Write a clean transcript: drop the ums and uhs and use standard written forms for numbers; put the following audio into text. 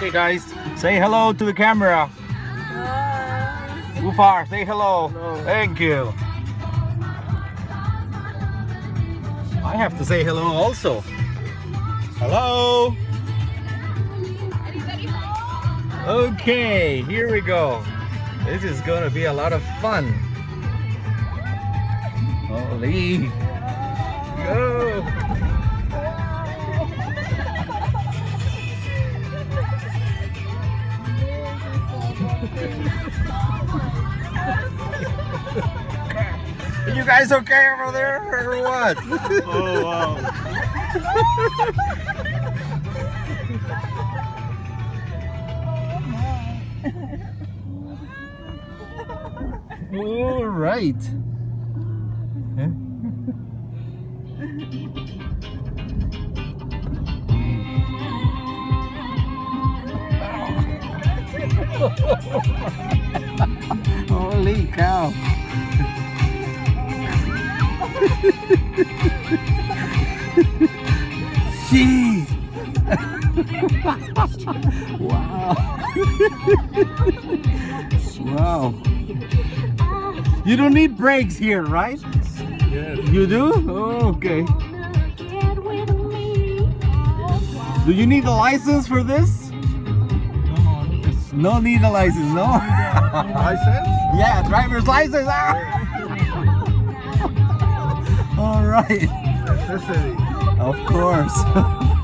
Okay guys, say hello to the camera. Ufar, say hello. Hello. Thank you. I have to say hello also. Hello. Okay, here we go. This is gonna be a lot of fun. Holy. Go. Are you guys okay over there or what? Oh wow. All right. Huh? Holy cow. Jeez. Wow. Wow. You don't need brakes here, right? Yes. You do? Oh, okay. Do you need a license for this? No need a license, no? License? Yeah, driver's license. Ah! All right. Necessity. Of course.